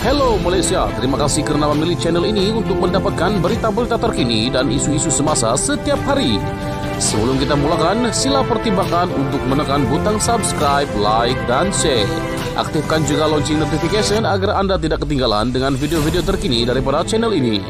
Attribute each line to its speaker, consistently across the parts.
Speaker 1: Hello Malaysia, terima kasih kerana memilih channel ini untuk mendapatkan berita-berita terkini dan isu-isu semasa setiap hari. Sebelum kita mulakan, sila pertimbangkan untuk menekan butang subscribe, like dan share. Aktifkan juga lonceng notification agar anda tidak ketinggalan dengan video-video terkini daripada channel ini.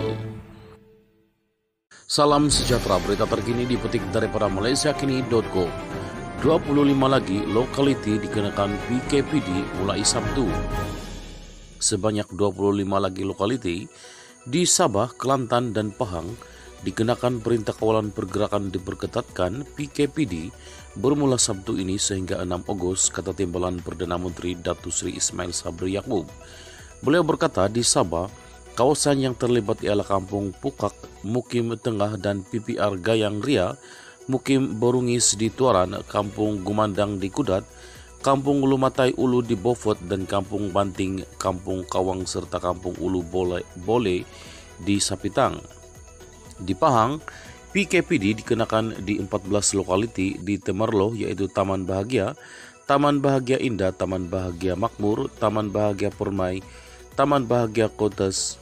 Speaker 1: Salam sejahtera, berita terkini dipetik daripada malaysiakini.com. 25 lagi lokaliti dikenakan PKPD mulai Sabtu. Sebanyak 25 lagi lokaliti di Sabah, Kelantan dan Pahang dikenakan perintah kawalan pergerakan diperketatkan PKPD bermula Sabtu ini sehingga 6 Ogos, kata Timbalan Perdana Menteri Datuk Seri Ismail Sabri Yaakob. Beliau berkata di Sabah, kawasan yang terlibat ialah Kampung Pukak, Mukim Tengah dan PPR Gayang Ria, Mukim Borungis di Tuaran, Kampung Gumandang di Kudat, Kampung Lumatai Ulu di Beaufort dan Kampung Banting, Kampung Kawang serta Kampung Ulu Bole di Sapitang. Di Pahang, PKPD dikenakan di 14 lokaliti di Temerloh iaitu Taman Bahagia, Taman Bahagia Indah, Taman Bahagia Makmur, Taman Bahagia Permai, Taman Bahagia Kotes,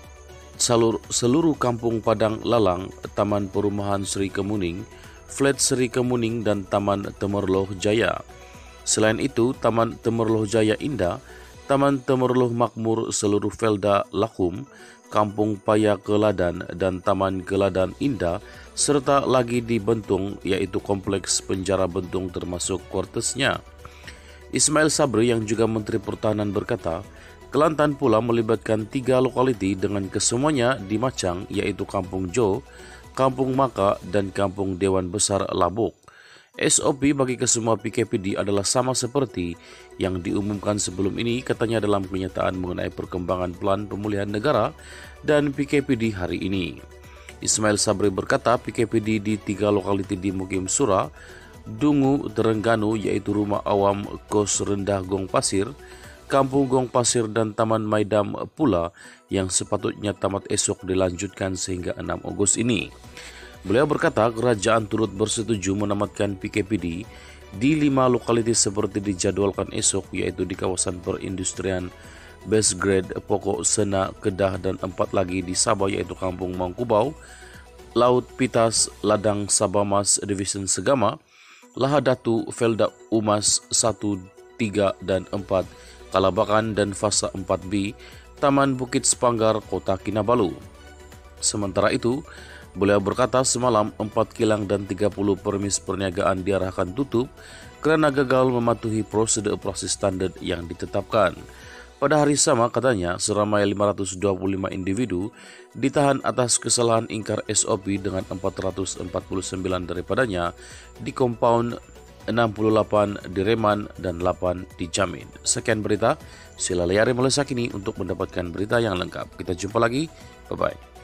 Speaker 1: seluruh Kampung Padang Lalang, Taman Perumahan Seri Kemuning, Flat Seri Kemuning dan Taman Temerloh Jaya. Selain itu, Taman Temerloh Jaya Indah, Taman Temerloh Makmur seluruh Felda Lakum, Kampung Paya Keladan dan Taman Keladan Indah serta lagi di Bentung iaitu Kompleks Penjara Bentung termasuk kuartesnya. Ismail Sabri yang juga Menteri Pertahanan berkata, Kelantan pula melibatkan 3 lokaliti dengan kesemuanya di Macang iaitu Kampung Jo, Kampung Maka dan Kampung Dewan Besar Labuk. SOP bagi kesemua PKPD adalah sama seperti yang diumumkan sebelum ini, katanya dalam kenyataan mengenai perkembangan Pelan Pemulihan Negara dan PKPD hari ini. Ismail Sabri berkata PKPD di 3 lokaliti di Mukim Sura, Dungu, Terengganu iaitu Rumah Awam Kos Rendah Gong Pasir, Kampung Gong Pasir dan Taman Maidam pula yang sepatutnya tamat esok dilanjutkan sehingga 6 Ogos ini. Beliau berkata kerajaan turut bersetuju menamatkan PKPD di 5 lokaliti seperti dijadwalkan esok iaitu di kawasan perindustrian Best Grade, Pokok Sena, Kedah dan 4 lagi di Sabah iaitu Kampung Mangkubau, Laut Pitas, Ladang Sabamas, Division Segama, Lahadatu, Felda Umas 1, 3 dan 4, Kalabakan dan Fasa 4B, Taman Bukit Sepanggar, Kota Kinabalu. Sementara itu, beliau berkata semalam 4 kilang dan 30 permis perniagaan diarahkan tutup kerana gagal mematuhi prosedur operasi standar yang ditetapkan. Pada hari sama, katanya, seramai 525 individu ditahan atas kesalahan ingkar SOP dengan 449 daripadanya di kompaun, 68 di Reman dan 8 di Jamin. Sekian berita, sila layari Malaysia Kini untuk mendapatkan berita yang lengkap. Kita jumpa lagi, bye-bye.